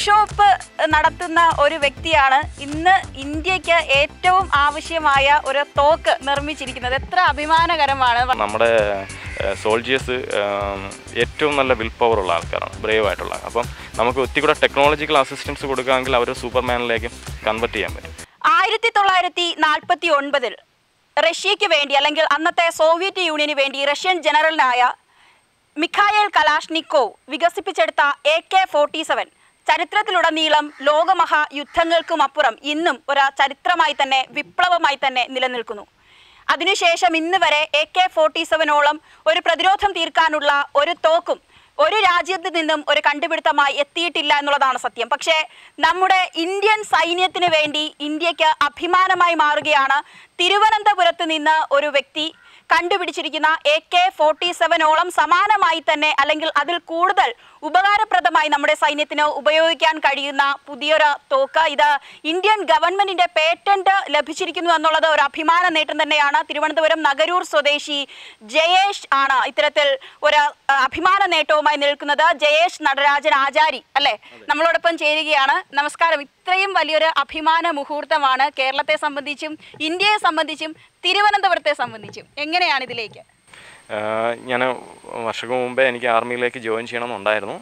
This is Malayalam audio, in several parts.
വർക്ക്ഷോപ്പ് നടത്തുന്ന ഒരു വ്യക്തിയാണ് ഇന്ന് ഇന്ത്യക്ക് ഏറ്റവും ആവശ്യമായ ഒരു തോക്ക് നിർമ്മിച്ചിരിക്കുന്നത്. എത്ര അഭിമാനകരമാണ്. നമ്മുടെ സോൾജേഴ്സ് ഏറ്റവും നല്ല വിൽ പവർ ഉള്ള ആൾക്കാരാണ്, ബ്രേവ് ആയിട്ടുള്ള. അപ്പം നമുക്ക് ഒത്തിരി കൂടെ ടെക്നോളജിക്കൽ അസിസ്റ്റൻസ് കൊടുക്കുകയാണെങ്കിൽ അവർ സൂപ്പർമാനിലേക്ക് കൺവെർട്ട് ചെയ്യാൻ പറ്റും. 1949 റഷ്യയ്ക്ക് വേണ്ടി അല്ലെങ്കിൽ അന്നത്തെ സോവിയറ്റ് യൂണിയന് വേണ്ടി റഷ്യൻ ജനറലായ മിഖായേൽ കലാഷ്നിക്കോവ് വികസിപ്പിച്ചെടുത്ത AK-47 ചരിത്രത്തിലുടനീളം ലോകമഹായുദ്ധങ്ങൾക്കുമപ്പുറം ഇന്നും ഒരു ചരിത്രമായി തന്നെ വിപ്ലവമായി തന്നെ നിലനിൽക്കുന്നു. അതിനുശേഷം ഇന്ന് വരെ AK-47ഓളം ഒരു പ്രതിരോധം തീർക്കാനുള്ള ഒരു തോക്കും ഒരു രാജ്യത്ത് നിന്നും ഒരു കണ്ടുപിടുത്തമായി എത്തിയിട്ടില്ല എന്നുള്ളതാണ് സത്യം. പക്ഷേ നമ്മുടെ ഇന്ത്യൻ സൈന്യത്തിന് വേണ്ടി ഇന്ത്യക്ക് അഭിമാനമായി മാറുകയാണ് തിരുവനന്തപുരത്ത് നിന്ന് ഒരു വ്യക്തി കണ്ടുപിടിച്ചിരിക്കുന്ന AK-47ഓളം സമാനമായി തന്നെ അല്ലെങ്കിൽ അതിൽ കൂടുതൽ ഉപകാരപ്രദമായി നമ്മുടെ സൈന്യത്തിന് ഉപയോഗിക്കാൻ കഴിയുന്ന പുതിയൊരു തോക്ക്. ഇത് ഇന്ത്യൻ ഗവൺമെന്റിന്റെ പേറ്റന്റ് ലഭിച്ചിരിക്കുന്നു എന്നുള്ളത് ഒരു അഭിമാന നേട്ടം തന്നെയാണ്. തിരുവനന്തപുരം നഗരൂർ സ്വദേശി ജയേഷ് ആണ് ഇത്തരത്തിൽ ഒരു അഭിമാന നേട്ടവുമായി നിൽക്കുന്നത്. ജയേഷ് നടരാജൻ ആചാരി അല്ലേ നമ്മളോടൊപ്പം ചേരുകയാണ്. നമസ്കാരം. ഇത്രയും വലിയൊരു അഭിമാന മുഹൂർത്തമാണ് കേരളത്തെ സംബന്ധിച്ചും ഇന്ത്യയെ സംബന്ധിച്ചും തിരുവനന്തപുരത്തെ സംബന്ധിച്ചും. എങ്ങനെയാണ് ഇതിലേക്ക്? ഞാൻ വർഷങ്ങൾക്ക് മുമ്പേ എനിക്ക് ആർമിയിലേക്ക് ജോയിൻ ചെയ്യണമെന്നുണ്ടായിരുന്നു.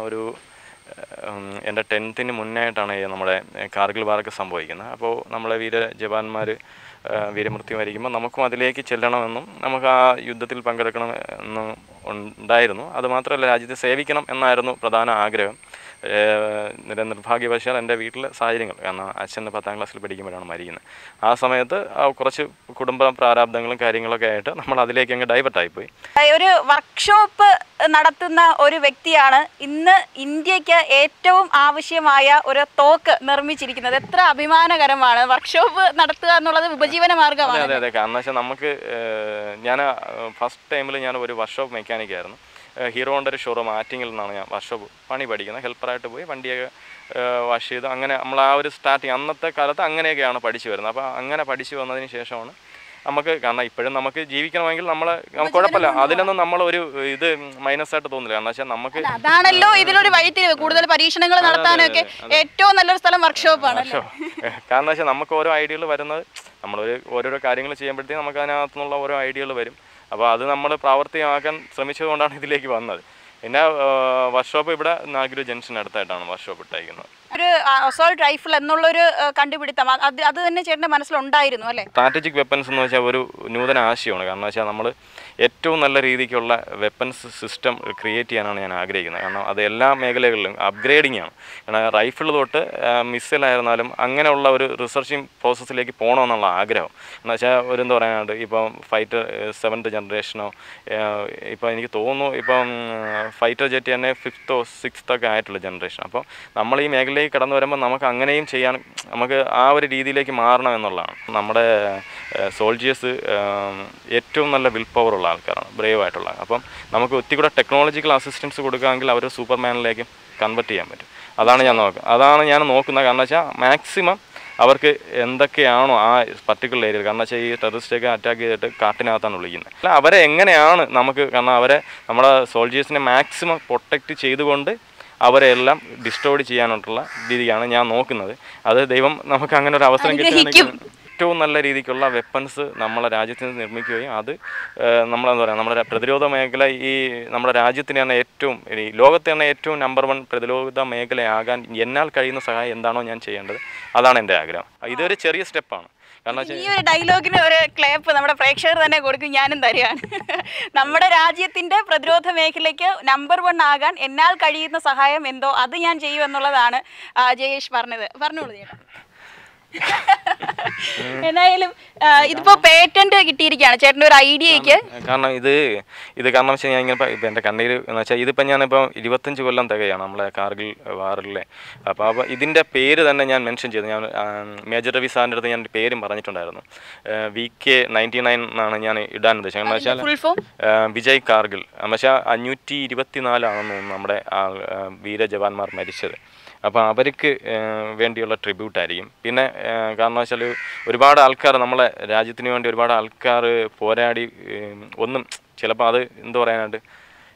എൻ്റെ 10th മുന്നായിട്ടാണ് നമ്മുടെ കാർഗിൽ വാറൊക്കെ സംഭവിക്കുന്നത്. അപ്പോൾ നമ്മളെ ജവാന്മാർ വീരമൃത്യു വരിക്കുമ്പോൾ നമുക്കും അതിലേക്ക് ചെല്ലണമെന്നും നമുക്ക് ആ യുദ്ധത്തിൽ പങ്കെടുക്കണമെന്നും ഉണ്ടായിരുന്നു. അതുമാത്രമല്ല രാജ്യത്തെ സേവിക്കണം എന്നായിരുന്നു പ്രധാന ആഗ്രഹം. നിർഭാഗ്യവശാൽ എൻ്റെ വീട്ടിലെ സാഹചര്യങ്ങൾ, കാരണം അച്ഛൻ 10th ക്ലാസ്സിൽ പഠിക്കുമ്പോഴാണ് മരിക്കുന്നത്. ആ സമയത്ത് കുറച്ച് കുടുംബ പ്രാരാബ്ദങ്ങളും കാര്യങ്ങളൊക്കെ ആയിട്ട് നമ്മൾ അതിലേക്ക് അങ്ങ് ഡൈവേർട്ടായിപ്പോയി. ഒരു വർക്ക്ഷോപ്പ് നടത്തുന്ന ഒരു വ്യക്തിയാണ് ഇന്ന് ഇന്ത്യക്ക് ഏറ്റവും ആവശ്യമായ ഒരു തോക്ക് നിർമ്മിച്ചിരിക്കുന്നത്. എത്ര അഭിമാനകരമാണ്. വർക്ക്ഷോപ്പ് നടത്തുക എന്നുള്ളത് ഉപജീവന മാർഗമാണ്. അതെ അതെ. കാരണം വെച്ചാൽ നമുക്ക് ഞാൻ ഫസ്റ്റ് ടൈമിൽ ഞാൻ ഒരു വർക്ക്ഷോപ്പ് മെക്കാനിക്കായിരുന്നു. ഹീറോൻ്റെ ഒരു ഷോറൂം ആറ്റിങ്ങിൽ നിന്നാണ് ഞാൻ വർക്ക്ഷോപ്പ് പണി പഠിക്കുന്നത്. ഹെൽപ്പറായിട്ട് പോയി വണ്ടിയൊക്കെ വാഷ് ചെയ്ത് അങ്ങനെ നമ്മൾ ആ ഒരു സ്റ്റാർട്ടിങ് അന്നത്തെ കാലത്ത് അങ്ങനെയൊക്കെയാണ് പഠിച്ചു വരുന്നത്. അപ്പോൾ അങ്ങനെ പഠിച്ചു വന്നതിന് ശേഷമാണ് നമുക്ക്, കാരണം ഇപ്പോഴും നമുക്ക് ജീവിക്കണമെങ്കിൽ നമുക്ക് കുഴപ്പമില്ല, അതിലൊന്നും നമ്മളൊരു ഇത് മൈനസായിട്ട് തോന്നില്ല. കാരണം വെച്ചാൽ നമുക്ക് അതാണല്ലോ ഇതിലൊരു വഴിത്തിരിവ്. കൂടുതൽ പരീക്ഷണങ്ങൾ നടത്താനൊക്കെ ഏറ്റവും നല്ലൊരു സ്ഥലം വർക്ക്ഷോപ്പാണ്. കാരണം വെച്ചാൽ നമുക്ക് ഓരോ ഐഡിയകൾ വരുന്നത് ഓരോരോ കാര്യങ്ങൾ ചെയ്യുമ്പോഴത്തേക്കും നമുക്ക് അതിനകത്തുനിന്നുള്ള ഓരോ ഐഡിയകൾ വരും. അപ്പോൾ അത് നമ്മൾ പ്രാവർത്തികമാക്കാൻ ശ്രമിച്ചതുകൊണ്ടാണ് ഇതിലേക്ക് വന്നത്. പിന്നെ വർക്ക്ഷോപ്പ് ഇവിടെ നാഗൂർ ജംഗ്ഷൻ അടുത്തായിട്ടാണ് വർക്ക്ഷോപ്പ് ഇട്ടേക്കുന്നത്. ഒരു അസോൾട്ട് റൈഫിൾ എന്നുള്ളൊരു കണ്ടുപിടുത്തം അത് തന്നെ ചേട്ടൻ്റെ മനസ്സിലുണ്ടായിരുന്നു അല്ലേ? സ്ട്രാറ്റജിക് വെപ്പൺസ് എന്ന് വെച്ചാൽ ഒരു നൂതന ആശയമാണ്. കാരണം വെച്ചാൽ നമ്മൾ ഏറ്റവും നല്ല രീതിക്കുള്ള വെപ്പൺസ് സിസ്റ്റം ക്രിയേറ്റ് ചെയ്യാനാണ് ഞാൻ ആഗ്രഹിക്കുന്നത്. കാരണം അത് എല്ലാ മേഖലകളിലും അപ്ഗ്രേഡിംഗ് ആണ്. കാരണം റൈഫിൾ തൊട്ട് മിസൈലായിരുന്നാലും അങ്ങനെയുള്ള ഒരു റിസർച്ചിങ് പ്രോസസ്സിലേക്ക് പോകണമെന്നുള്ള ആഗ്രഹം. എന്ന് വെച്ചാൽ എന്താ പറയാനുണ്ട്, ഇപ്പം ഫൈറ്റർ 7th ജനറേഷനോ ഇപ്പോൾ എനിക്ക് തോന്നുന്നു ഇപ്പം ഫൈറ്റർ ജെറ്റ് തന്നെ 5th or 6th ഒക്കെ ആയിട്ടുള്ള ജനറേഷൻ. അപ്പോൾ നമ്മൾ ഈ മേഖലയിലേക്ക് കടന്നു വരുമ്പോൾ നമുക്ക് അങ്ങനെയും ചെയ്യാൻ, നമുക്ക് ആ ഒരു രീതിയിലേക്ക് മാറണം എന്നുള്ളതാണ്. നമ്മുടെ സോൾജേഴ്സ് ഏറ്റവും നല്ല വിൽ പവർ ഉള്ള ആൾക്കാരാണ്, ബ്രേവ് ആയിട്ടുള്ള. അപ്പം നമുക്ക് ഒത്തിരി കൂടെ ടെക്നോളജിക്കൽ അസിസ്റ്റൻസ് കൊടുക്കുകയാണെങ്കിൽ അവർ സൂപ്പർമാനിലേക്ക് കൺവെർട്ട് ചെയ്യാൻ പറ്റും. അതാണ് ഞാൻ നോക്കുന്നത്. കാരണം വെച്ചാൽ മാക്സിമം അവർക്ക് എന്തൊക്കെയാണോ ആ പർട്ടിക്കുലർ ഏരിയയിൽ, കാരണം വെച്ചാൽ ഈ ടെററിസ്റ്റൊക്കെ അറ്റാക്ക് ചെയ്തിട്ട് കാട്ടിനകത്താണ് വിളിക്കുന്നത്. അല്ല, അവരെ എങ്ങനെയാണ് നമുക്ക്, കാരണം നമ്മുടെ സോൾജേഴ്സിനെ മാക്സിമം പ്രൊട്ടക്റ്റ് ചെയ്തുകൊണ്ട് അവരെല്ലാം ഡിസ്ട്രോയ് ചെയ്യാനായിട്ടുള്ള രീതിയാണ് ഞാൻ നോക്കുന്നത്. അത് ദൈവം നമുക്ക് അങ്ങനെ ഒരു അവസരം കിട്ടുകയാണെങ്കിൽ ഏറ്റവും നല്ല രീതിക്കുള്ള വെപ്പൺസ് നമ്മളെ രാജ്യത്തിന് നിർമ്മിക്കുകയും അത് നമ്മളെന്താ പറയുക, നമ്മുടെ പ്രതിരോധ മേഖല ഈ നമ്മുടെ രാജ്യത്തിന് തന്നെ ഏറ്റവും, ഈ ലോകത്തെ തന്നെ ഏറ്റവും നമ്പർ 1 പ്രതിരോധ മേഖലയാകാൻ എന്നാൽ കഴിയുന്ന സഹായം എന്താണോ ഞാൻ ചെയ്യേണ്ടത്, അതാണ് എൻ്റെ ആഗ്രഹം. ഇതൊരു ചെറിയ സ്റ്റെപ്പാണ്. ഈ ഒരു ഡയലോഗിന് ഒരു ക്ലാപ്പ് നമ്മുടെ പ്രേക്ഷകർ തന്നെ കൊടുക്കും, ഞാനും തരികയാണ്. നമ്മുടെ രാജ്യത്തിന്റെ പ്രതിരോധ മേഖലയ്ക്ക് നമ്പർ 1 ആകാൻ എന്നാൽ കഴിയുന്ന സഹായം എന്തോ അത് ഞാൻ ചെയ്യും എന്നുള്ളതാണ് ജയേഷ് പറഞ്ഞോളൂ ചേട്ടാ. എന്തായാലും ഇതിപ്പോ പേറ്റന്റ് കിട്ടിയിരിക്കുകയാണ് ചേട്ടൻ്റെ ഒരു ഐഡിയക്ക്. കാരണം ഇത് കാരണം വെച്ചാൽ ഞാൻ ഇങ്ങനെ ഇപ്പം എൻ്റെ കണ്ണീര് എന്ന് വെച്ചാൽ ഇതിപ്പോൾ ഞാനിപ്പോൾ 25 കൊല്ലം തികയാണ് നമ്മളെ കാർഗിൽ വാറിലെ. അപ്പോൾ ഇതിൻ്റെ പേര് തന്നെ ഞാൻ മെൻഷൻ ചെയ്തു. ഞാൻ മേജർ രവി സാറിൻ്റെ അടുത്ത് ഞാൻ പേരും പറഞ്ഞിട്ടുണ്ടായിരുന്നു. VK-99 എന്നാണ് ഞാൻ ഇടാൻ ഉദ്ദേശിച്ചത്. എന്ന് വെച്ചാൽ വിജയ് കാർഗിൽ. പക്ഷേ 524 ആണെന്ന് തോന്നുന്നു നമ്മുടെ വീരജവാന്മാർ മരിച്ചത്. അപ്പോൾ അവർക്ക് വേണ്ടിയുള്ള ട്രിബ്യൂട്ടായിരിക്കും. പിന്നെ കാരണം വെച്ചാൽ ഒരുപാട് ആൾക്കാർ നമ്മളെ രാജ്യത്തിന് വേണ്ടി ഒരുപാട് ആൾക്കാർ പോരാടി ഒന്നും ചിലപ്പോൾ അത് എന്താ പറയാനായിട്ട്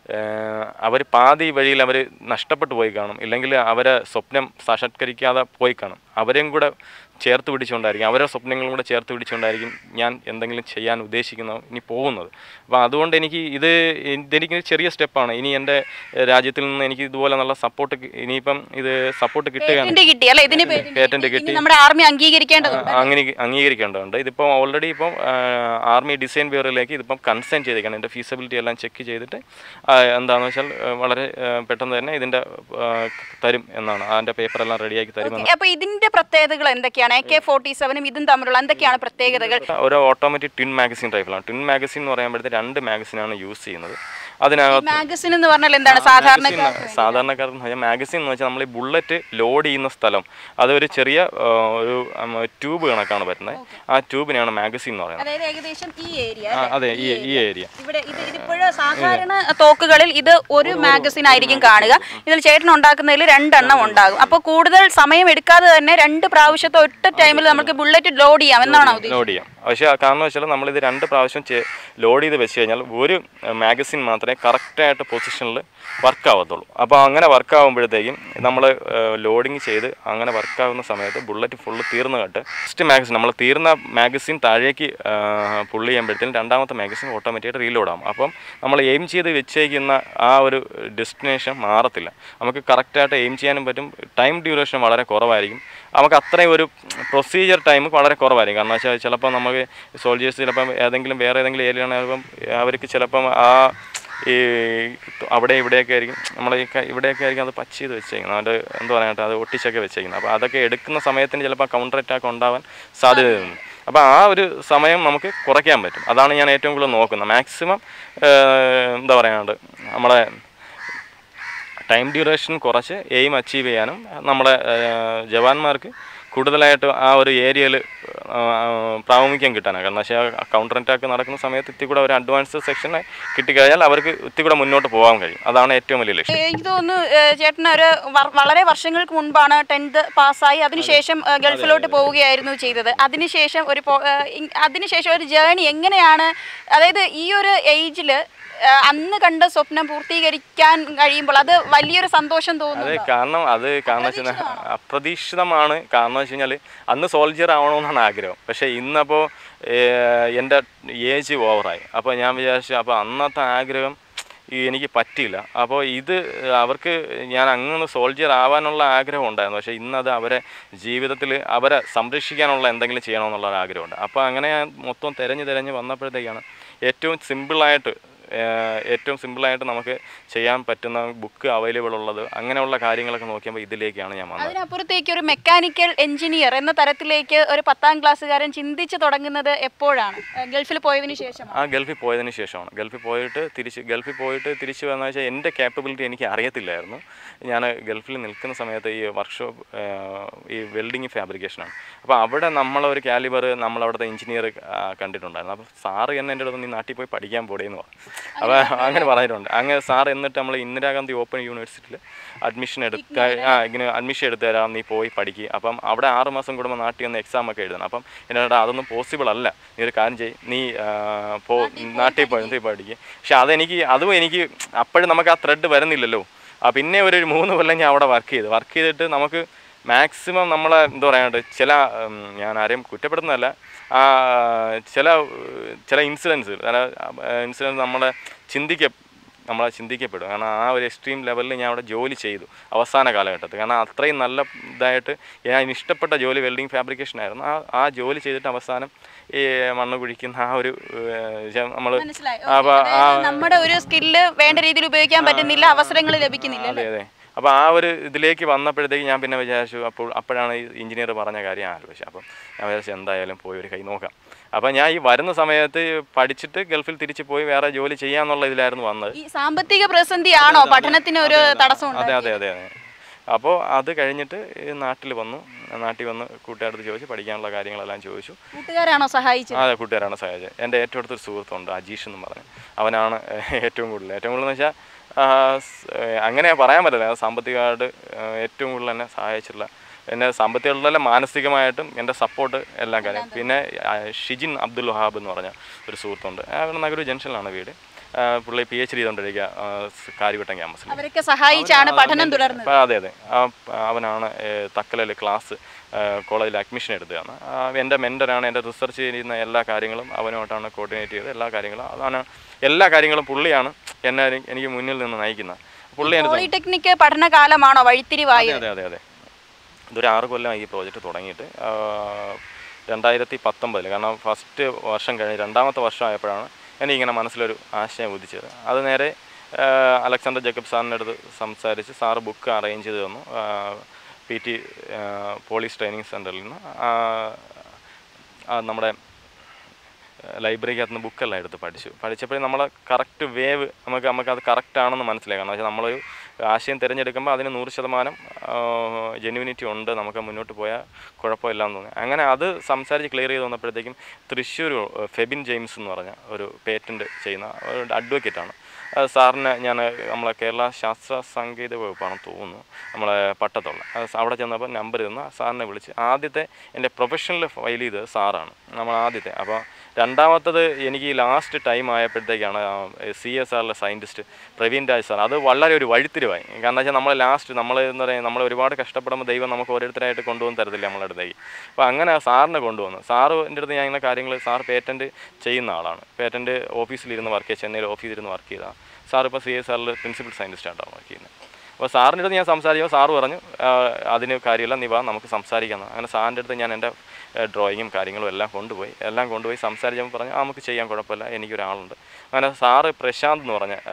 അവർ പാതി വഴിയിൽ അവർ നഷ്ടപ്പെട്ടു പോയി കാണും, ഇല്ലെങ്കിൽ അവരെ സ്വപ്നം സാക്ഷാത്കരിക്കാതെ പോയി കാണും. അവരെയും കൂടെ ചേർത്ത് പിടിച്ചുകൊണ്ടായിരിക്കും, അവരുടെ സ്വപ്നങ്ങളും കൂടെ ചേർത്ത് പിടിച്ചുകൊണ്ടായിരിക്കും ഞാൻ എന്തെങ്കിലും ചെയ്യാൻ ഉദ്ദേശിക്കുന്ന ഇനി പോകുന്നത്. അപ്പോൾ അതുകൊണ്ട് ഇതെനിക്ക് ചെറിയ സ്റ്റെപ്പാണ്. ഇനി എൻ്റെ രാജ്യത്തിൽ നിന്ന് എനിക്ക് ഇതുപോലെ നല്ല സപ്പോർട്ട്, ഇനിയിപ്പം ഇത് സപ്പോർട്ട് കിട്ടുകയാണ്. പേറ്റന്റ് കിട്ടി, നമ്മുടെ ആർമി അംഗീകരിക്കേണ്ടതുണ്ട്. അംഗീകരിക്കേണ്ടതുണ്ട്. ഇതിപ്പോൾ ഓൾറെഡി ഇപ്പം ആർമി ഡിസൈൻ ബ്യൂറോയിലേക്ക് ഇതിപ്പം കൺസേൺ ചെയ്തേക്കാണ്. എൻ്റെ ഫീസിബിലിറ്റി എല്ലാം ചെക്ക് ചെയ്തിട്ട് എന്താണെന്ന് വെച്ചാൽ വളരെ പെട്ടെന്ന് തന്നെ ഇതിൻ്റെ തരും എന്നാണ്, അതിൻ്റെ പേപ്പറെല്ലാം റെഡിയാക്കി തരുമെന്ന്. അപ്പോൾ ഇതിൻ്റെ പ്രത്യേകതകൾ എന്തൊക്കെയാണ്? AK-47 ഇതും തമ്മിലുള്ള എന്തൊക്കെയാണ് പ്രത്യേകതകൾ? ഒരു ഓട്ടോമാറ്റിക് ട്വിൻ മാഗസിൻ റൈഫിളാണ്. ട്വിൻ മാഗസിൻ എന്ന് പറയുമ്പോഴത്തെ 2 മാഗസിനാണ് യൂസ് ചെയ്യുന്നത്. അതിനകത്ത് മാഗസിൻ എന്ന് പറഞ്ഞാൽ എന്താണ്? സാധാരണക്കാരൻ മാഗസിൻ എന്ന് വെച്ചാൽ നമ്മൾ ഈ ബുള്ളറ്റ് ലോഡ് ചെയ്യുന്ന സ്ഥലം, അതൊരു ചെറിയ ഒരു ട്യൂബ് കണക്കാണ് വരുന്നത്. ആ ട്യൂബിനെയാണ് മാഗസിൻ എന്ന് പറയുന്നത്. അതായത് ഏകദേശം ഈ ഏരിയ, അതെ, ഈ ഏരിയ. ഇതിപ്പോഴും സാധാരണ തോക്കുകളിൽ ഇത് ഒരു മാഗസിൻ ആയിരിക്കും കാണുക. ഇതിൽ ചേട്ടൻ ഉണ്ടാക്കുന്നതിൽ 2 എണ്ണം ഉണ്ടാകും. അപ്പോൾ കൂടുതൽ സമയം എടുക്കാതെ തന്നെ 2 പ്രാവശ്യത്തെ ഒറ്റ ടൈമിൽ നമുക്ക് ബുള്ളറ്റ് ലോഡ് ചെയ്യാം എന്നാണോ? ലോഡ് ചെയ്യാം. പക്ഷേ കാരണം വെച്ചാൽ നമ്മളിത് 2 പ്രാവശ്യം ലോഡ് ചെയ്ത് വെച്ച് കഴിഞ്ഞാൽ ഒരു മാഗസിൻ മാത്രമേ കറക്റ്റായിട്ട് പൊസിഷനിൽ വർക്ക് ആവത്തുള്ളൂ. അപ്പോൾ അങ്ങനെ വർക്ക് ആകുമ്പോഴത്തേക്കും നമ്മൾ ലോഡിങ് ചെയ്ത് അങ്ങനെ വർക്കാവുന്ന സമയത്ത് ബുള്ളറ്റ് ഫുള്ള് തീർന്നു കേട്ട് ഫസ്റ്റ് മാഗസിൻ നമ്മൾ തീർന്ന മാഗസിൻ താഴേക്ക് പുള്ളി ചെയ്യുമ്പോഴത്തേക്കും രണ്ടാമത്തെ മാഗസിൻ ഓട്ടോമാറ്റിക്കായിട്ട് റീലോഡ് ആകും. അപ്പം നമ്മൾ എയിം ചെയ്ത് വെച്ചേക്കുന്ന ആ ഒരു ഡെസ്റ്റിനേഷൻ മാറത്തില്ല. നമുക്ക് കറക്റ്റായിട്ട് എയിം ചെയ്യാനും പറ്റും. ടൈം ഡ്യൂറേഷൻ വളരെ കുറവായിരിക്കും. നമുക്ക് അത്രയും ഒരു പ്രൊസീജിയർ ടൈം വളരെ കുറവായിരിക്കും. കാരണം വെച്ചാൽ ചിലപ്പോൾ നമുക്ക് സോൾജേഴ്സ് ചിലപ്പം വേറെ ഏതെങ്കിലും ഏരിയ ആണെങ്കിലും അവർക്ക് ചിലപ്പം ഈ അവിടെ ഇവിടെയൊക്കെ ആയിരിക്കും ഇവിടെയൊക്കെ ആയിരിക്കും അത് പച്ച് ചെയ്ത് വെച്ചേക്കുന്നത്, അത് എന്താ പറയാനായിട്ട് അത് ഒട്ടിച്ചൊക്കെ വെച്ചേക്കുന്നത്. അപ്പോൾ അതൊക്കെ എടുക്കുന്ന സമയത്തിന് ചിലപ്പോൾ കൗണ്ടർ അറ്റാക്ക് ഉണ്ടാവാൻ സാധ്യതയുണ്ട്. അപ്പോൾ ആ ഒരു സമയം നമുക്ക് കുറയ്ക്കാൻ പറ്റും. അതാണ് ഞാൻ ഏറ്റവും കൂടുതൽ നോക്കുന്നത്. മാക്സിമം എന്താ പറയാനായിട്ട് നമ്മളെ ടൈം ഡ്യൂറേഷൻ കുറച്ച് എയിം അച്ചീവ് ചെയ്യാനും നമ്മുടെ ജവാന്മാർക്ക് കൂടുതലായിട്ട് ആ ഒരു ഏരിയയിൽ പ്രാമുഖ്യം കിട്ടാനാണ്. കാരണം വെച്ചാൽ കൗണ്ടർ അറ്റാക്ക് നടക്കുന്ന സമയത്ത് ഇത്തിരി ഒരു അഡ്വാൻസ് സെക്ഷൻ കിട്ടിക്കഴിഞ്ഞാൽ അവർക്ക് ഇത്തിരി മുന്നോട്ട് പോകാൻ കഴിയും. അതാണ് ഏറ്റവും വലിയ ലക്ഷ്യം. എനിക്ക് തോന്നുന്നു ചേട്ടൻ വളരെ വർഷങ്ങൾക്ക് മുൻപാണ് 10th പാസ്സായി അതിനുശേഷം ഗൾഫിലോട്ട് പോവുകയായിരുന്നു ചെയ്തത്. അതിനുശേഷം ഒരു ജേണി എങ്ങനെയാണ്, അതായത് ഈ ഒരു ഏജിൽ അന്ന് കണ്ട സ്വപ്നം പൂർത്തീകരിക്കാൻ കഴിയുമ്പോൾ അത് വലിയൊരു സന്തോഷം തോന്നുന്നു. കാരണം വെച്ചാൽ അപ്രതീക്ഷിതമാണ്. കാരണം വെച്ച് കഴിഞ്ഞാൽ അന്ന് സോൾജിയർ ആവണമെന്നാണ് ആഗ്രഹം. പക്ഷേ ഇന്നപ്പോൾ എൻ്റെ ഏജ് ഓവറായി. അപ്പോൾ ഞാൻ വിചാരിച്ചു അപ്പോൾ അന്നത്തെ ആഗ്രഹം എനിക്ക് പറ്റിയില്ല. അപ്പോൾ അവർക്ക് ഞാൻ അങ്ങനെ സോൾജിയർ ആവാനുള്ള ആഗ്രഹം ഉണ്ടായിരുന്നു. പക്ഷേ ഇന്നത് അവരെ ജീവിതത്തിൽ അവരെ സംരക്ഷിക്കാനുള്ള എന്തെങ്കിലും ചെയ്യണമെന്നുള്ള ആഗ്രഹമുണ്ട്. അപ്പോൾ അങ്ങനെ ഞാൻ മൊത്തം തിരഞ്ഞ് വന്നപ്പോഴത്തേക്കാണ് ഏറ്റവും സിമ്പിളായിട്ട് നമുക്ക് ചെയ്യാൻ പറ്റുന്ന ബുക്ക് അവൈലബിൾ ഉള്ളത്. അങ്ങനെയുള്ള കാര്യങ്ങളൊക്കെ നോക്കിയപ്പോൾ ഇതിലേക്കാണ് ഞാൻ വന്നത്. അതിനപ്പുറത്തേക്ക് ഒരു മെക്കാനിക്കൽ എഞ്ചിനീയർ എന്ന തരത്തിലേക്ക് ഒരു 10ാം ക്ലാസ്സുകാരൻ ചിന്തിച്ച് തുടങ്ങുന്നത് എപ്പോഴാണ്? ഗൾഫിൽ പോയതിനു ശേഷം? ഗൾഫിൽ പോയതിന് ശേഷമാണ്. ഗൾഫിൽ പോയിട്ട് തിരിച്ച് വന്നു വെച്ചാൽ എൻ്റെ കേപ്പബിലിറ്റി എനിക്ക് അറിയത്തില്ലായിരുന്നു. ഞാൻ ഗൾഫിൽ നിൽക്കുന്ന സമയത്ത് ഈ വർക്ക്ഷോപ്പ് ഈ വെൽഡിങ് ഫാബ്രിക്കേഷനാണ്. അപ്പോൾ അവിടെ നമ്മളൊരു കാലിബർ നമ്മളവിടുത്തെ എഞ്ചിനീയർ കണ്ടിട്ടുണ്ടായിരുന്നു. അപ്പോൾ സാറ് എൻ്റെ അടുത്ത് നീ നാട്ടിൽ പോയി പഠിക്കാൻ പോടേന്ന് പറഞ്ഞു. അപ്പോൾ അങ്ങനെ പറഞ്ഞിട്ടുണ്ട്. അങ്ങനെ സാർ എന്നിട്ട് നമ്മൾ ഇന്ദിരാഗാന്ധി ഓപ്പൺ യൂണിവേഴ്സിറ്റിയിൽ അഡ്മിഷൻ എടുത്ത് തരാം, നീ പോയി പഠിക്കുക. അപ്പം അവിടെ 6 മാസം കൂടുമ്പോൾ നാട്ടിൽ വന്ന് എക്സാമൊക്കെ എഴുതണം. അപ്പം എന്നോട് അതൊന്നും പോസിബിൾ അല്ല, നീ ഒരു കാര്യം ചെയ്യും, നീ നാട്ടിൽ പോയി പഠിക്കുക. പക്ഷെ അതും എനിക്ക് അപ്പോഴും നമുക്ക് ആ ത്രെഡ് വരുന്നില്ലല്ലോ. പിന്നെ ഒരു 3 കൊല്ലം ഞാൻ അവിടെ വർക്ക് ചെയ്തിട്ട് നമുക്ക് മാക്സിമം നമ്മളെ എന്താ പറയാനായിട്ട് ഞാൻ ആരെയും കുറ്റപ്പെടുന്നതല്ല, ചില ഇൻസിഡൻസ് നമ്മളെ ചിന്തിക്കപ്പെടും. കാരണം ആ ഒരു എക്സ്ട്രീം ലെവലിൽ ഞാൻ അവിടെ ജോലി ചെയ്തു അവസാന കാലഘട്ടത്തിൽ. കാരണം അത്രയും നല്ല ഇതായിട്ട് ഞാൻ ഇഷ്ടപ്പെട്ട ജോലി വെൽഡിങ് ഫാബ്രിക്കേഷൻ ആയിരുന്നു. ആ ജോലി ചെയ്തിട്ട് അവസാനം ഈ മണ്ണ് കുഴിക്കുന്ന ആ ഒരു നമ്മൾ നമ്മുടെ ഒരു സ്കില്ല് വേണ്ട രീതിയിൽ ഉപയോഗിക്കാൻ പറ്റുന്നില്ല, അവസരങ്ങൾ ലഭിക്കുന്നില്ല. അതെ. അപ്പോൾ ആ ഒരു ഇതിലേക്ക് വന്നപ്പോഴത്തേക്ക് ഞാൻ പിന്നെ വിചാരിച്ചു, അപ്പോഴാണ് ഈ എഞ്ചിനീയർ പറഞ്ഞ കാര്യം ആലോചിച്ചത്. അപ്പം ഞാൻ വിചാരിച്ചു എന്തായാലും പോയി ഒരു കൈ നോക്കാം. അപ്പോൾ ഞാൻ ഈ വരുന്ന സമയത്ത് പഠിച്ചിട്ട് ഗൾഫിൽ തിരിച്ചു പോയി വേറെ ജോലി ചെയ്യാന്നുള്ള ഇതിലായിരുന്നു വന്നത്. ഈ സാമ്പത്തിക പ്രതിസന്ധിയാണോ പഠനത്തിന് ഒരു തടസ്സം? അതെ. അപ്പോൾ അത് കഴിഞ്ഞിട്ട് നാട്ടിൽ വന്ന് കൂട്ടുകാരടുത്ത് ചോദിച്ചു, പഠിക്കാനുള്ള കാര്യങ്ങളെല്ലാം ചോദിച്ചു. കൂട്ടുകാരാണോ സഹായിച്ചത്? അതെ, കൂട്ടുകാരാണ് സഹായിച്ചത്. എൻ്റെ ഏറ്റവും അടുത്തൊരു സുഹൃത്തുണ്ട്, അജീഷ് എന്ന് പറഞ്ഞു. അവനാണ് ഏറ്റവും കൂടുതൽ എന്ന് വെച്ചാൽ അങ്ങനെ പറയാൻ പറ്റില്ല. സാമ്പത്തികമായിട്ട് ഏറ്റവും കൂടുതൽ എന്നെ സഹായിച്ചിട്ടുള്ള, എന്നെ സാമ്പത്തികമുള്ള മാനസികമായിട്ടും എൻ്റെ സപ്പോർട്ട് എല്ലാ കാര്യം. പിന്നെ ഷിജിൻ അബ്ദുൽ വഹാബ് എന്ന് പറഞ്ഞ ഒരു സുഹൃത്തുണ്ട്. അവിടെ നഗരൂർ ജംഗ്ഷനിലാണ് വീട്. പുള്ളി PhD ചെയ്തുകൊണ്ടിരിക്കുക കാര്യവട്ടം ക്യാമ്പസിൽ. അവരൊക്കെ സഹായിച്ചാണ് പഠനം തുടർന്നത്. അതെ അതെ, അവനാണ് തക്കലയിൽ ക്ലാസ് കോളേജിൽ അഡ്മിഷൻ എടുത്തതാണ്. എൻ്റെ മെൻ്ററാണ്. എൻ്റെ റിസർച്ച് ചെയ്യുന്ന എല്ലാ കാര്യങ്ങളും അവനുമായിട്ടാണ് കോർഡിനേറ്റ് ചെയ്തത്. എല്ലാ കാര്യങ്ങളും അതാണ്, എല്ലാ കാര്യങ്ങളും പുള്ളിയാണ് എന്നെ എനിക്ക് മുന്നിൽ നിന്ന് നയിക്കുന്നത്. പോളിടെക്നിക് പഠനകാലമാണോ വഴിത്തിരിവായത്? അതെ അതെ അതെ, ഇതൊരു 6 കൊല്ലം ഈ പ്രോജക്റ്റ് തുടങ്ങിയിട്ട് 2019, കാരണം ഫസ്റ്റ് വർഷം കഴിഞ്ഞ് 2ാമത്തെ വർഷമായപ്പോഴാണ് എനിക്കിങ്ങനെ മനസ്സിലൊരു ആശയം ഉദിച്ചത്. അത് നേരെ അലക്സാണ്ടർ ജേക്കബ് സാറിൻ്റെ അടുത്ത് സംസാരിച്ച് സാറ് ബുക്ക് അറേഞ്ച് ചെയ്ത് തന്നു. PT പോലീസ് ട്രെയിനിങ് സെൻറ്ററിൽ നിന്ന് നമ്മുടെ ലൈബ്രറിക്കകത്ത് നിന്ന് ബുക്കെല്ലാം എടുത്ത് പഠിച്ചപ്പോഴും നമ്മളെ കറക്റ്റ് വേവ് നമുക്കത് കറക്റ്റാണെന്ന് മനസ്സിലായി. കാരണം വെച്ചാൽ നമ്മളൊരു ആശയം തിരഞ്ഞെടുക്കുമ്പോൾ അതിന് 100% ജെന്യൂനിറ്റി ഉണ്ട്, നമുക്ക് മുന്നോട്ട് പോയാൽ കുഴപ്പമില്ലാന്ന് തോന്നി. അങ്ങനെ അത് സംസാരിച്ച് ക്ലിയർ ചെയ്ത് വന്നപ്പോഴത്തേക്കും തൃശ്ശൂർ ഫെബിൻ ജെയിംസ് എന്ന് പറഞ്ഞ ഒരു പേറ്റൻറ്റ് ചെയ്യുന്ന ഒരു അഡ്വക്കേറ്റാണ്. സാറിന് ഞാൻ നമ്മളെ കേരള ശാസ്ത്ര സാങ്കേതിക വകുപ്പാണെന്ന് തോന്നുന്നു, നമ്മളെ പട്ടത്തുള്ള. അവിടെ ചെന്നപ്പോൾ നമ്പർ തന്ന് സാറിനെ വിളിച്ച് ആദ്യത്തെ എൻ്റെ പ്രൊഫഷണൽ ഫയൽ ചെയ്തത് സാറാണ് നമ്മൾ ആദ്യത്തെ. അപ്പോൾ 2ാമത്തത് എനിക്ക് ലാസ്റ്റ് ടൈം ആയപ്പോഴത്തേക്കാണ് CSRലെ സയൻറ്റിസ്റ്റ് പ്രവീൺ രാജ് സാർ. അത് വളരെ ഒരു വഴിത്തിരിവായി. കാരണം വെച്ചാൽ നമ്മൾ ലാസ്റ്റ് നമ്മൾ എന്ന് പറയുന്നത് നമ്മൾ ഒരുപാട് കഷ്ടപ്പെടുമ്പോൾ ദൈവം നമുക്ക് ഓരോരുത്തരായിട്ട് കൊണ്ടുവന്ന് തരത്തില്ല നമ്മളെ അടുത്തേക്ക്. അപ്പോൾ അങ്ങനെ സാറിനെ കൊണ്ടുവന്നു. സാറിൻ്റെ അടുത്ത് ഞാൻ ഇങ്ങനെ കാര്യങ്ങൾ, സാർ പേറ്റൻറ്റ് ചെയ്യുന്ന ആളാണ്, പേറ്റൻറ്റ് ഓഫീസിലിരുന്ന് വർക്ക് ചെയ്യുക, ചെന്നൈയിൽ ഓഫീസിലിരുന്ന് വർക്ക് ചെയ്താൽ. സാർ ഇപ്പോൾ CSRൽ പ്രിൻസിപ്പൽ സയൻറ്റിസ്റ്റായിട്ടാണ് വർക്ക് ചെയ്യുന്നത്. അപ്പോൾ സാറിൻ്റെ അടുത്ത് ഞാൻ സംസാരിക്കുമ്പോൾ സാറ് പറഞ്ഞു അതിന് കാര്യമില്ല, നീ വാ നമുക്ക് സംസാരിക്കാം. അങ്ങനെ സാറിൻ്റെ അടുത്ത് ഞാൻ എൻ്റെ ഡ്രോയിങ്ങും കാര്യങ്ങളും എല്ലാം കൊണ്ടുപോയി സംസാരിച്ചപ്പോൾ പറഞ്ഞു നമുക്ക് ചെയ്യാൻ കുഴപ്പമില്ല, എനിക്കൊരാളുണ്ട്. അങ്ങനെ സാറ് പ്രശാന്ത് എന്ന് പറഞ്ഞ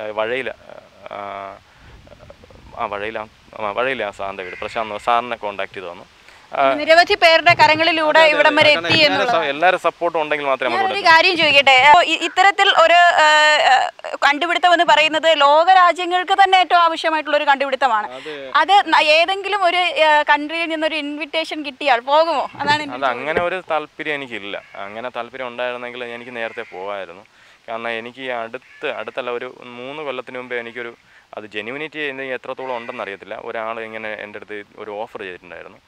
വഴയിലാണ് സാറിൻ്റെ വീട്. പ്രശാന്ത് സാറിനെ കോൺടാക്ട് ചെയ്ത് വന്നു. നിരവധി പേരുടെ കരങ്ങളിലൂടെ ഇവിടം വരെ എത്തി. എല്ലാവരും സപ്പോർട്ടും ഉണ്ടെങ്കിൽ മാത്രമേ. ഒരു കാര്യം ചോദിക്കട്ടെ, ഇത്തരത്തിൽ ഒരു കണ്ടുപിടുത്തം എന്ന് പറയുന്നത് ലോകരാജ്യങ്ങൾക്ക് തന്നെ ഏറ്റവും ആവശ്യമായിട്ടുള്ള ഒരു കണ്ടുപിടുത്തമാണ്. അത് ഏതെങ്കിലും ഒരു കൺട്രിയിൽ നിന്നൊരു ഇൻവിറ്റേഷൻ കിട്ടിയാൽ പോകുമോ? അതാണ്. അങ്ങനെ ഒരു താല്പര്യം എനിക്കില്ല. അങ്ങനെ താല്പര്യം ഉണ്ടായിരുന്നെങ്കിൽ എനിക്ക് നേരത്തെ പോകാമായിരുന്നു. കാരണം എനിക്ക് അടുത്തല്ല, ഒരു 3 കൊല്ലത്തിന് മുമ്പേ എനിക്കൊരു അത് ജെന്യൂനിറ്റി എത്രത്തോളം ഉണ്ടെന്ന് അറിയത്തില്ല. ഒരാൾ ഇങ്ങനെ എൻ്റെ അടുത്ത് ഒരു ഓഫർ ചെയ്തിട്ടുണ്ടായിരുന്നു.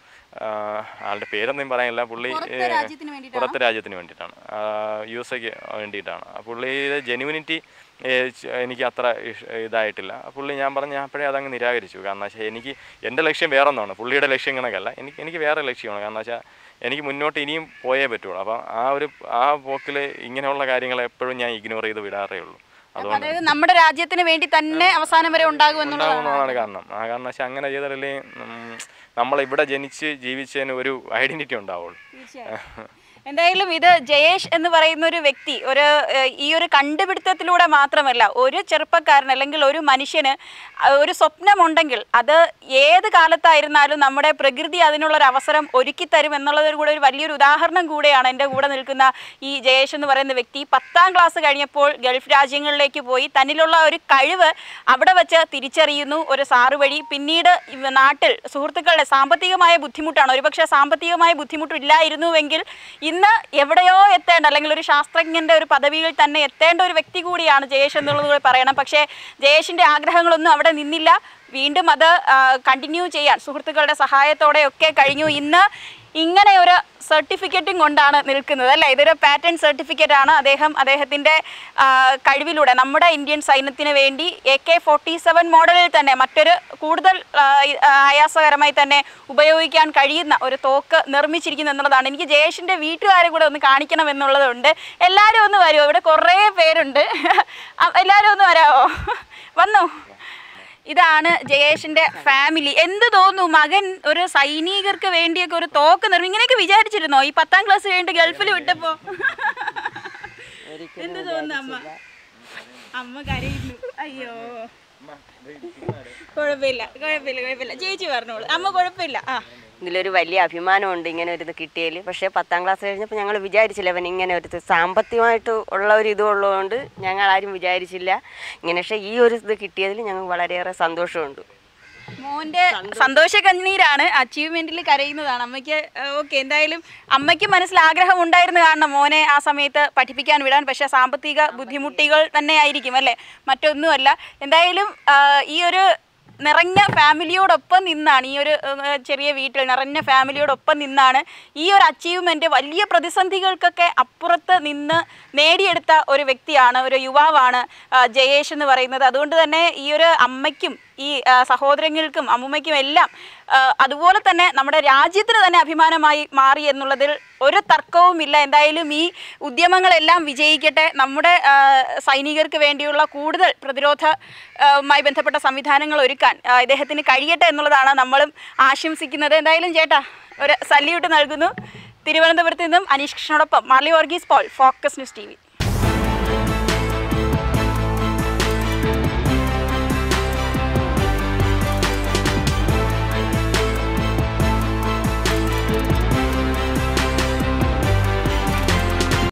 ആളുടെ പേരൊന്നും പറയാനില്ല. പുള്ളി പുറത്തെ രാജ്യത്തിന് വേണ്ടിയിട്ടാണ്, USA വേണ്ടിയിട്ടാണ്. പുള്ളിയുടെ ജെന്യൂനിറ്റി എനിക്ക് അത്ര ഇതായിട്ടില്ല. പുള്ളി ഞാൻ അപ്പോഴേ അതങ്ങ് നിരാകരിച്ചു. കാരണം വെച്ചാൽ എൻ്റെ ലക്ഷ്യം വേറെ ഒന്നാണ്, പുള്ളിയുടെ ലക്ഷ്യം കണക്കല്ല. എനിക്ക് വേറെ ലക്ഷ്യമാണ്. കാരണം വെച്ചാൽ എനിക്ക് മുന്നോട്ട് ഇനിയും പോയേ പറ്റുള്ളൂ. അപ്പം ആ പോക്കിൽ ഇങ്ങനെയുള്ള കാര്യങ്ങൾ എപ്പോഴും ഞാൻ ഇഗ്നോർ ചെയ്ത് വിടാറേ ഉള്ളൂ. അതുകൊണ്ട് നമ്മുടെ രാജ്യത്തിന് വേണ്ടി തന്നെ അവസാനം വരെ ഉണ്ടാകുമെന്നുള്ളതാണ് കാരണം വെച്ചാൽ അങ്ങനെ ചെയ്താലല്ലേ നമ്മളിവിടെ ജനിച്ച് ജീവിച്ചതിന് ഒരു ഐഡന്റിറ്റി ഉണ്ടാവുള്ളൂ. എന്തായാലും ഇത് ജയേഷ് എന്ന് പറയുന്ന ഒരു വ്യക്തി ഈ ഒരു കണ്ടുപിടുത്തത്തിലൂടെ മാത്രമല്ല, ഒരു ചെറുപ്പക്കാരൻ അല്ലെങ്കിൽ ഒരു മനുഷ്യന് ഒരു സ്വപ്നമുണ്ടെങ്കിൽ അത് ഏത് കാലത്തായിരുന്നാലും നമ്മുടെ പ്രകൃതി അതിനുള്ളൊരു അവസരം ഒരുക്കി തരും എന്നുള്ളതൊരു കൂടെ ഒരു വലിയൊരു ഉദാഹരണം കൂടെയാണ് എൻ്റെ കൂടെ നിൽക്കുന്ന ഈ ജയേഷ് എന്ന് പറയുന്ന വ്യക്തി. 10ാം ക്ലാസ് കഴിഞ്ഞപ്പോൾ ഗൾഫ് രാജ്യങ്ങളിലേക്ക് പോയി തന്നിലുള്ള ഒരു കഴിവ് അവിടെ വെച്ച് തിരിച്ചറിയുന്നു ഒരു സാറ് വഴി. പിന്നീട് നാട്ടിൽ സുഹൃത്തുക്കളുടെ സാമ്പത്തികമായ ബുദ്ധിമുട്ടാണ്, ഒരുപക്ഷെ സാമ്പത്തികമായ ബുദ്ധിമുട്ടില്ലായിരുന്നുവെങ്കിൽ ഇന്ന് എവിടെയോ എത്തേണ്ട അല്ലെങ്കിൽ ഒരു ശാസ്ത്രജ്ഞൻ്റെ ഒരു പദവിയിൽ തന്നെ എത്തേണ്ട ഒരു വ്യക്തി കൂടിയാണ് ജയേഷ് എന്നുള്ളത് കൂടി പറയണം. പക്ഷേ ജയേഷിൻ്റെ ആഗ്രഹങ്ങളൊന്നും അവിടെ നിന്നില്ല. വീണ്ടും അത് കണ്ടിന്യൂ ചെയ്യാൻ സുഹൃത്തുക്കളുടെ സഹായത്തോടെയൊക്കെ കഴിഞ്ഞു. ഇന്ന് ഇങ്ങനെ ഒരു സർട്ടിഫിക്കറ്റും കൊണ്ടാണ് നിൽക്കുന്നത് അല്ലേ? ഇതൊരു പാറ്റേൺ സർട്ടിഫിക്കറ്റ് ആണ്. അദ്ദേഹത്തിൻ്റെ കഴിവിലൂടെ നമ്മുടെ ഇന്ത്യൻ സൈന്യത്തിന് വേണ്ടി AK-47 മോഡലിൽ തന്നെ മറ്റൊരു കൂടുതൽ ആയാസകരമായി തന്നെ ഉപയോഗിക്കാൻ കഴിയുന്ന ഒരു തോക്ക് നിർമ്മിച്ചിരിക്കുന്നു എന്നുള്ളതാണ്. എനിക്ക് ജയേഷിൻ്റെ വീട്ടുകാരെ കൂടെ ഒന്ന് കാണിക്കണം എന്നുള്ളതുണ്ട്. എല്ലാവരും ഒന്ന് വരുമോ? ഇവിടെ കുറേ പേരുണ്ട്. എല്ലാവരും ഒന്ന് വരാമോ? വന്നോ? ഇതാണ് ജയേഷിന്റെ ഫാമിലി. എന്ത് തോന്നുന്നു, മകൻ ഒരു സൈനികർക്ക് വേണ്ടിയൊക്കെ ഒരു തോക്ക് ഇങ്ങനെയൊക്കെ വിചാരിച്ചിരുന്നോ ഈ 10ാം ക്ലാസ് കഴിഞ്ഞിട്ട് ഗൾഫിൽ വിട്ടപ്പോ? എന്ത് തോന്നുന്നു? അമ്മ കരയുന്നു. അയ്യോ കുഴപ്പമില്ല ചേച്ചി പറഞ്ഞോളൂ. അമ്മ കുഴപ്പമില്ല. ഇതിലൊരു വലിയ അഭിമാനമുണ്ട് ഇങ്ങനെ ഒരു ഇത് കിട്ടിയതിൽ. പക്ഷേ 10ാം ക്ലാസ് കഴിഞ്ഞപ്പോൾ ഞങ്ങൾ വിചാരിച്ചില്ല അവൻ ഇങ്ങനെ ഒരു സാമ്പത്തികമായിട്ട് ഉള്ള ഒരു ഇത് ഉള്ളതുകൊണ്ട് ഞങ്ങൾ ആരും വിചാരിച്ചില്ല ഇങ്ങനെ. പക്ഷേ ഈ ഒരു ഇത് കിട്ടിയതിൽ ഞങ്ങൾക്ക് വളരെയേറെ സന്തോഷമുണ്ട്. മോൻ്റെ സന്തോഷ കണ്ണീരാണ്, അച്ചീവ്മെന്റിൽ കരയുന്നതാണ് അമ്മയ്ക്ക്. ഓക്കെ, എന്തായാലും അമ്മയ്ക്ക് മനസ്സിൽ ആഗ്രഹം ഉണ്ടായിരുന്നു കാരണം മോനെ ആ സമയത്ത് പഠിപ്പിക്കാൻ വിടാൻ. പക്ഷേ സാമ്പത്തിക ബുദ്ധിമുട്ടുകൾ തന്നെ ആയിരിക്കും അല്ലേ, മറ്റൊന്നുമല്ല. എന്തായാലും ഈ ഒരു നിറഞ്ഞ ഫാമിലിയോടൊപ്പം നിന്നാണ്, ഈ ഒരു ചെറിയ വീട്ടിൽ നിറഞ്ഞ ഫാമിലിയോടൊപ്പം നിന്നാണ് ഈ ഒരു അച്ചീവ്മെൻറ്റ് വലിയ പ്രതിസന്ധികൾക്കൊക്കെ അപ്പുറത്ത് നിന്ന് നേടിയെടുത്ത ഒരു വ്യക്തിയാണ്, ഒരു യുവാവാണ് ജയേഷ് എന്ന് പറയുന്നത്. അതുകൊണ്ട് തന്നെ ഈ ഒരു അമ്മയ്ക്കും ഈ സഹോദരങ്ങൾക്കും അമ്മുമ്മയ്ക്കും എല്ലാം അതുപോലെ തന്നെ നമ്മുടെ രാജ്യത്തിന് തന്നെ അഭിമാനമായി മാറി എന്നുള്ളതിൽ ഒരു തർക്കവുമില്ല. എന്തായാലും ഈ ഉദ്യമങ്ങളെല്ലാം വിജയിക്കട്ടെ. നമ്മുടെ സൈനികർക്ക് വേണ്ടിയുള്ള കൂടുതൽ പ്രതിരോധവുമായി ബന്ധപ്പെട്ട സംവിധാനങ്ങൾ ഒരുക്കാൻ ഇദ്ദേഹത്തിന് കഴിയട്ടെ എന്നുള്ളതാണ് നമ്മളും ആശംസിക്കുന്നത്. എന്തായാലും ചേട്ടാ ഒരു സല്യൂട്ട് നൽകുന്നു. തിരുവനന്തപുരത്ത് നിന്നും അനീഷ് കൃഷ്ണനോടൊപ്പം Marly Varghese Paul, focus news TV.